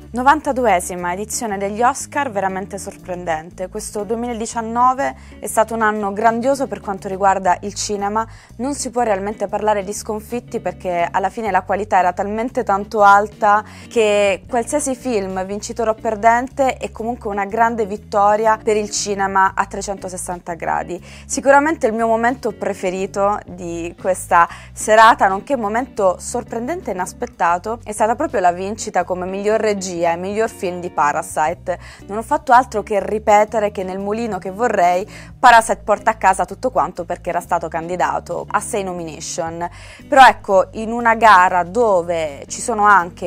92esima edizione degli Oscar, veramente sorprendente. Questo 2019 è stato un anno grandioso per quanto riguarda il cinema. Non si può realmente parlare di sconfitti perché alla fine la qualità era talmente tanto alta che qualsiasi film, vincitore o perdente, è comunque una grande vittoria per il cinema a 360 gradi. Sicuramente il mio momento preferito di questa serata, nonché momento sorprendente e inaspettato, è stata proprio la vincita come miglior regia e miglior film di Parasite. Non ho fatto altro che ripetere che nel mulino che vorrei Parasite porta a casa tutto quanto perché era stato candidato a 6 nomination. Però ecco, in una gara dove ci sono anche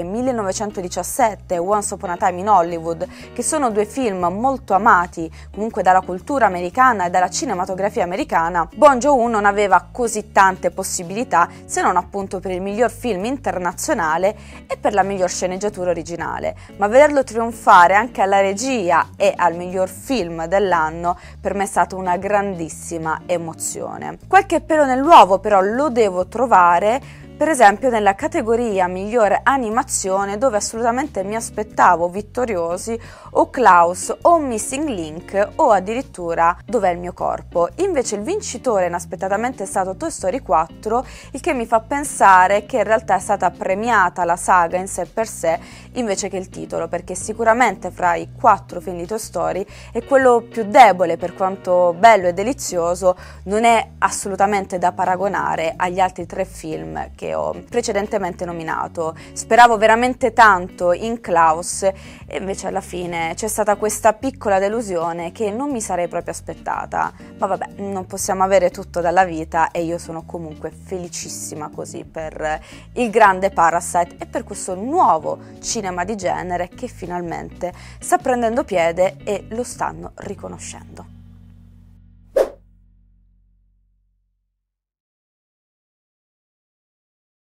1917 e Once Upon a Time in Hollywood, che sono due film molto amati comunque dalla cultura americana e dalla cinematografia americana, Bong Joon-ho non aveva così tante possibilità se non appunto per il miglior film internazionale e per la miglior sceneggiatura originale. Ma vederlo trionfare anche alla regia e al miglior film dell'anno per me è stata una grandissima emozione. Qualche pelo nell'uovo però lo devo trovare per esempio nella categoria migliore animazione, dove assolutamente mi aspettavo vittoriosi o Klaus o Missing Link o addirittura Dov'è il mio corpo. Invece il vincitore inaspettatamente è stato Toy Story 4, il che mi fa pensare che in realtà è stata premiata la saga in sé per sé invece che il titolo, perché sicuramente fra i 4 film di Toy Story è quello più debole, per quanto bello e delizioso non è assolutamente da paragonare agli altri 3 film che ho precedentemente nominato. Speravo veramente tanto in Klaus e invece alla fine c'è stata questa piccola delusione che non mi sarei proprio aspettata, ma vabbè, non possiamo avere tutto dalla vita e io sono comunque felicissima così per il grande Parasite e per questo nuovo cinema di genere che finalmente sta prendendo piede e lo stanno riconoscendo.